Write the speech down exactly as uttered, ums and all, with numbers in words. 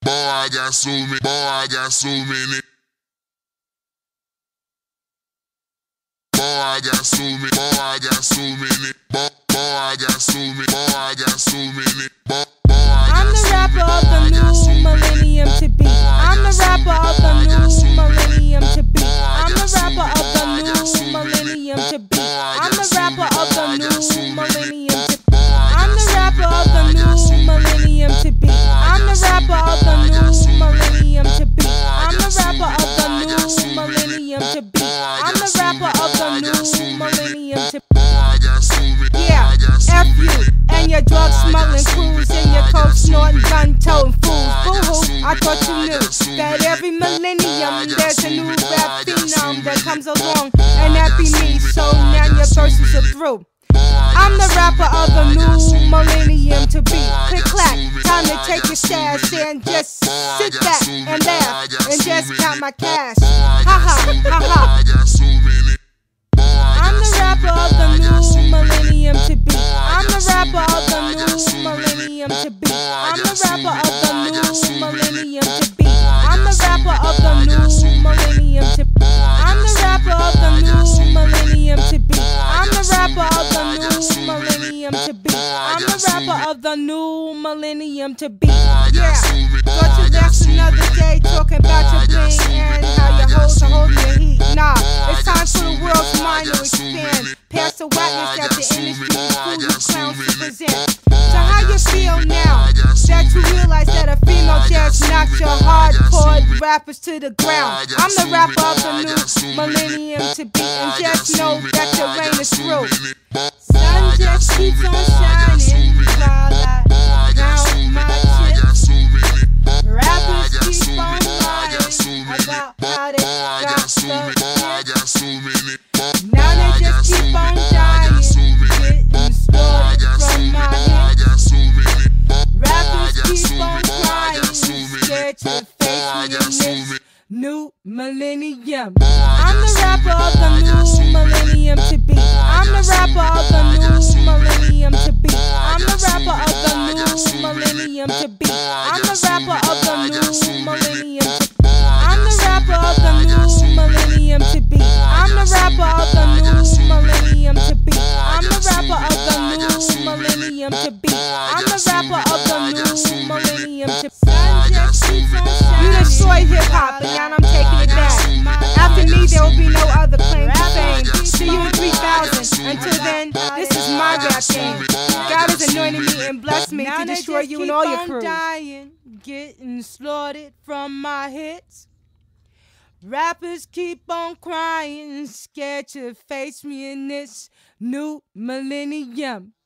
Boy, I got so many. Boy, I got so many. Boy, I got so many. Boy, I got so many. Boy, boy, I got so many. Boy, I got so many. Boy, boy, I'm the rapper of the new millennium to be. I'm the rapper of the new millennium to be. I'm the rapper of the new millennium to be. I'm the rapper of the new millennium to be. I'm the rapper of the new millennium to be. I'm the rapper of the new millennium to be. I'm the rapper of the new millennium to be. I'm the rapper of the new millennium to be. Yeah, F you and your drug smuggling crews and your coke snorting, gun toting fools. Boo-hoo, I thought you knew that every millennium there's a new rap phenom that comes along, and that be me. So now your verses are through. I'm the rapper of the new millennium to be. Click clack, time to take your stash and just sit back and laugh and just count my cash. Ha ha, ha ha. I'm the rapper of the new millennium to be. I'm the rapper of the new millennium to be. I'm the rapper of the new millennium to be. I'm the rapper of the new millennium to be. I'm the rapper of the new millennium to be. I'm the rapper of the new millennium to be. I'm the rapper of the new millennium to be. Yeah, thought you left another day talking about your bling and how your hoes are holding your heat. Nah, it's time for the world's mind to expand past the whackness that the industry fool you clowns present. So how you feel now that you realize that a female just knocked your hardcore rappers to the ground? I'm the rapper of the new millennium to be, and just know that the rain is through. Sun just keeps on shining while I count my chips. Rappers keep on lying about how they got stuck. Now they just keep on dying, getting slaughtered from my hits. Rappers keep on crying, scared to face me in this new millennium. I'm the rapper of the new millennium to be. I'm the rapper of the new millennium to be. I'm the rapper of the new millennium to be. I'm the rapper of the new millennium to be. I'm the rapper of the new millennium to be. I'm the rapper of the new millennium to be. I'm the rapper of the new millennium to be. I'm the rapper of the new millennium to be. You destroyed hip hop, and now I'm taking it back. After me, there will be no other claim to fame. See you in three thousand. Until then, this is my rap game. God has anointed me and blessed me to destroy you and all your crew. Dying, getting slaughtered from my hits. Rappers keep on crying, scared to face me in this new millennium.